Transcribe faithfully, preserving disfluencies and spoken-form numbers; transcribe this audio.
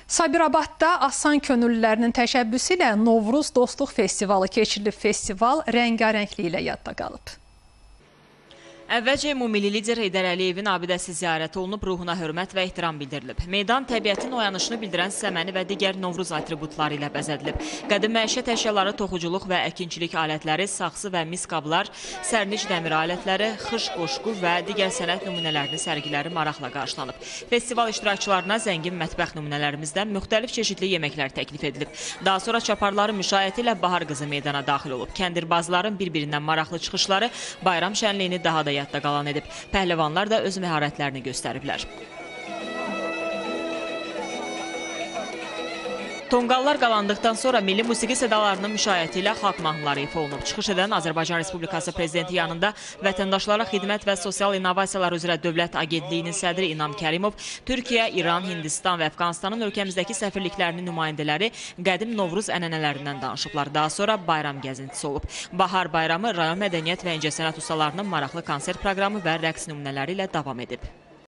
Sabirabadda Asan könüllülərinin təşəbbüsü ilə Novruz Dostluq Festivalı keçirilib. Festival rəngarəngli ilə yadda qalıb. Əvvəlcə Ümumilli lider Heydər Əliyevin abidəsi ziyarət olunub, ruhuna hörmət və ehtiram bildirilib. Meydan təbiətin oyanışını bildirən səməni və digər Novruz atributları ilə bəzədilib. Qədim məişət əşyaları, toxuculuq və əkinçilik alətləri, saxsı və mis qablar, sərnic dəmir alətləri, xış qoşqu və digər sənət nümunələrinin sərgiləri maraqla qarşılanıb. Festival iştirakçılarına zəngin mətbəx nümunələrimizdən müxtəlif çeşidli yeməklər təklif edilib. Daha sonra çaparların müşayiəti ilə Bahar qızı meydana daxil olub. Kəndirbazların bir-birindən maraqlı çıxışları bayram şənliyini daha da yadda qalan edib. Pəhləvanlar da öz məharətlərini göstəriblər. Tonqallar qalandıqdan sonra milli musiqi sədalarının müşayiəti ilə xalq mahnıları ifa olunub. Çıxış edən Azərbaycan Respublikası Prezidenti yanında Vətəndaşlara Xidmət və Sosial İnnovasiyalar üzrə Dövlət Agentliyinin sədri İnam Kərimov, Türkiyə, İran, Hindistan və Əfqanistanın ölkəmizdəki səfirliklərinin nümayəndələri qədim Novruz ənənələrindən danışıblar. Daha sonra bayram gəzintisi olub. Bahar bayramı rayon mədəniyyət və incəsənət ustalarının maraqlı konsert proqramı və rəqs nümunələri ilə davam edib.